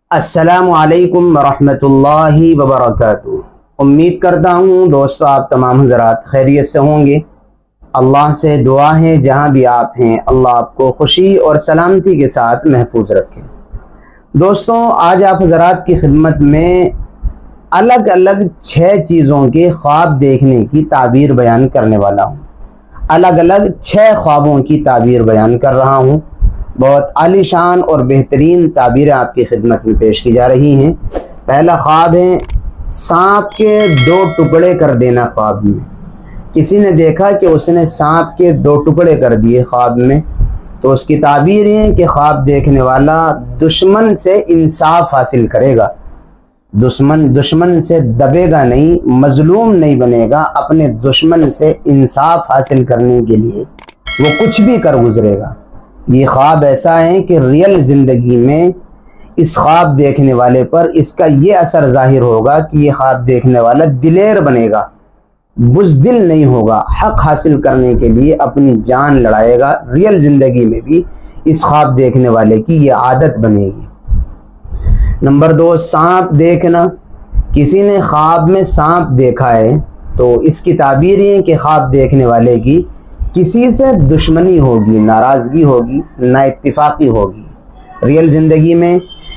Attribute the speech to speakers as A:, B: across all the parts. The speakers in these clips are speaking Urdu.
A: السلام علیکم ورحمۃ اللہ وبرکاتہ۔ امید کرتا ہوں دوستو آپ تمام حضرات خیریت سے ہوں گے۔ اللہ سے دعا ہے جہاں بھی آپ ہیں اللہ آپ کو خوشی اور سلامتی کے ساتھ محفوظ رکھے۔ دوستو آج آپ حضرات کی خدمت میں الگ الگ 6 چیزوں کے خواب دیکھنے کی تعبیر بیان کرنے والا ہوں۔ الگ الگ 6 خوابوں کی تعبیر بیان کر رہا ہوں۔ بہت عالی شان اور بہترین تعبیریں آپ کی خدمت میں پیش کی جا رہی ہیں۔ پہلا خواب ہے سانپ کے 2 ٹکڑے کر دینا خواب میں۔ کسی نے دیکھا کہ اس نے سانپ کے 2 ٹکڑے کر دیے خواب میں، تو اس کی تعبیر ہے کہ خواب دیکھنے والا دشمن سے انصاف حاصل کرے گا۔ دشمن سے دبے گا نہیں، مظلوم نہیں بنے گا، اپنے دشمن سے انصاف حاصل کرنے کے لیے وہ کچھ بھی کر گزرے گا۔ یہ خواب ایسا ہے کہ ریئل زندگی میں اس خواب دیکھنے والے پر اس کا یہ اثر ظاہر ہوگا کہ یہ خواب دیکھنے والا دلیر بنے گا، بزدل نہیں ہوگا، حق حاصل کرنے کے لیے اپنی جان لڑائے گا۔ ریئل زندگی میں بھی اس خواب دیکھنے والے کی یہ عادت بنے گی۔ نمبر 2، سانپ دیکھنا۔ کسی نے خواب میں سانپ دیکھا ہے تو اس کی تعبیر یہ ہے کہ خواب دیکھنے والے کی کسی سے دشمنی ہوگی، ناراضگی ہوگی، نا اتفاقی ہوگی۔ ریئل زندگی میں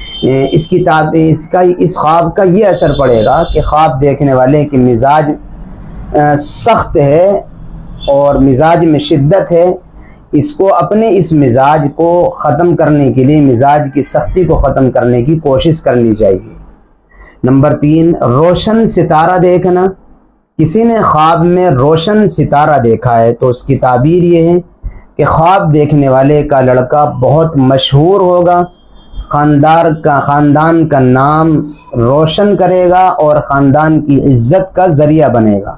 A: اس خواب کا یہ اثر پڑے گا کہ خواب دیکھنے والے کی مزاج سخت ہے اور مزاج میں شدت ہے۔ اس کو اپنے اس مزاج کو ختم کرنے کے لیے، مزاج کی سختی کو ختم کرنے کی کوشش کرنی چاہیے۔ نمبر 3، روشن ستارہ دیکھنا۔ کسی نے خواب میں روشن ستارہ دیکھا ہے تو اس کی تعبیر یہ ہے کہ خواب دیکھنے والے کا لڑکا بہت مشہور ہوگا، خاندان کا نام روشن کرے گا اور خاندان کی عزت کا ذریعہ بنے گا۔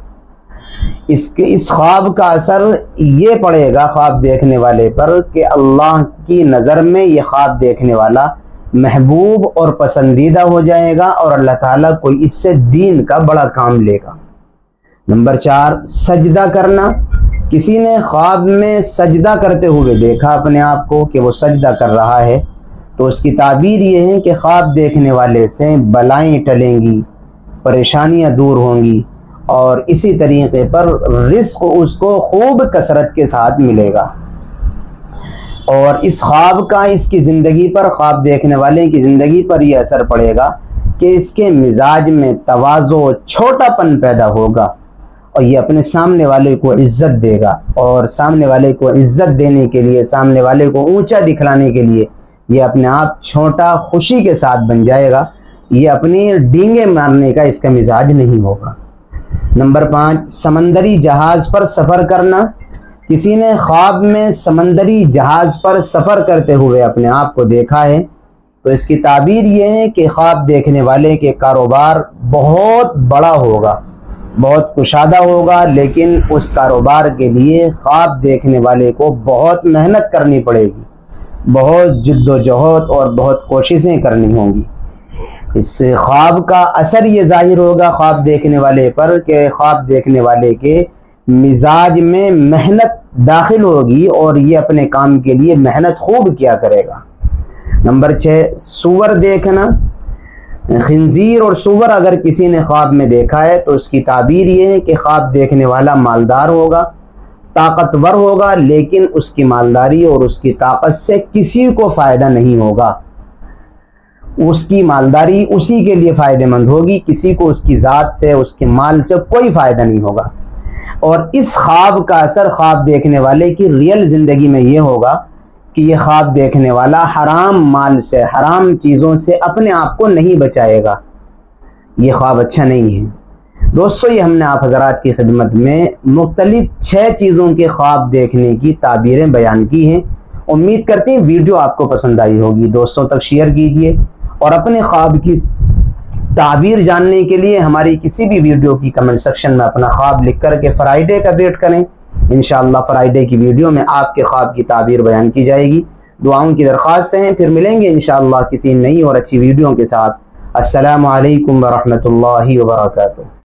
A: اس خواب کا اثر یہ پڑے گا خواب دیکھنے والے پر کہ اللہ کی نظر میں یہ خواب دیکھنے والا محبوب اور پسندیدہ ہو جائے گا اور اللہ تعالیٰ کوئی اس سے دین کا بڑا کام لے گا۔ نمبر 4، سجدہ کرنا۔ کسی نے خواب میں سجدہ کرتے ہوئے دیکھا اپنے آپ کو کہ وہ سجدہ کر رہا ہے تو اس کی تعبیر یہ ہے کہ خواب دیکھنے والے سے بلائیں ٹلیں گی، پریشانیاں دور ہوں گی اور اسی طریقے پر رزق اس کو خوب کثرت کے ساتھ ملے گا۔ اور اس خواب کا اس کی زندگی پر، خواب دیکھنے والے کی زندگی پر یہ اثر پڑے گا کہ اس کے مزاج میں تواضع، چھوٹا پن پیدا ہوگا اور یہ اپنے سامنے والے کو عزت دے گا، اور سامنے والے کو عزت دینے کے لیے، سامنے والے کو اونچا دکھلانے کے لیے یہ اپنے آپ چھوٹا خوشی کے ساتھ بن جائے گا۔ یہ اپنی ڈینگیں مارنے کا اس کا مزاج نہیں ہوگا۔ نمبر 5، سمندری جہاز پر سفر کرنا۔ کسی نے خواب میں سمندری جہاز پر سفر کرتے ہوئے اپنے آپ کو دیکھا ہے تو اس کی تعبیر یہ ہے کہ خواب دیکھنے والے کے کاروبار بہت بڑا ہوگا، بہت کشادہ ہوگا، لیکن اس کاروبار کے لیے خواب دیکھنے والے کو بہت محنت کرنی پڑے گی، بہت جد و جہد اور بہت کوششیں کرنی ہوں گی۔ اس خواب کا اثر یہ ظاہر ہوگا خواب دیکھنے والے پر کہ خواب دیکھنے والے کے مزاج میں محنت داخل ہوگی اور یہ اپنے کام کے لیے محنت خوب کیا کرے گا۔ نمبر 6، سور دیکھنا۔ خنزیر اور سور اگر کسی نے خواب میں دیکھا ہے تو اس کی تعبیر یہ ہے کہ خواب دیکھنے والا مالدار ہوگا، طاقتور ہوگا، لیکن اس کی مالداری اور اس کی طاقت سے کسی کو فائدہ نہیں ہوگا۔ اس کی مالداری اسی کے لیے فائدہ مند ہوگی، کسی کو اس کی ذات سے، اس کے مال سے کوئی فائدہ نہیں ہوگا۔ اور اس خواب کا اثر خواب دیکھنے والے کی ریئل زندگی میں یہ ہوگا کہ یہ خواب دیکھنے والا حرام مال سے، حرام چیزوں سے اپنے آپ کو نہیں بچائے گا۔ یہ خواب اچھا نہیں ہے۔ دوستو یہ ہم نے آپ حضرات کی خدمت میں مختلف 6 چیزوں کے خواب دیکھنے کی تعبیریں بیان کی ہیں۔ امید کرتے ہیں ویڈیو آپ کو پسند آئی ہوگی۔ دوستوں تک شیئر کیجئے اور اپنے خواب کی تعبیر جاننے کے لیے ہماری کسی بھی ویڈیو کی کمنٹ سیکشن میں اپنا خواب لکھ کر کے فرائیڈے کا ویٹ کریں۔ انشاءاللہ فرائیڈے کی ویڈیو میں آپ کے خواب کی تعبیر بیان کی جائے گی۔ دعاؤں کی درخواست ہیں، پھر ملیں گے انشاءاللہ کسی نئی اور اچھی ویڈیو کے ساتھ۔ السلام علیکم ورحمۃ اللہ وبرکاتہ۔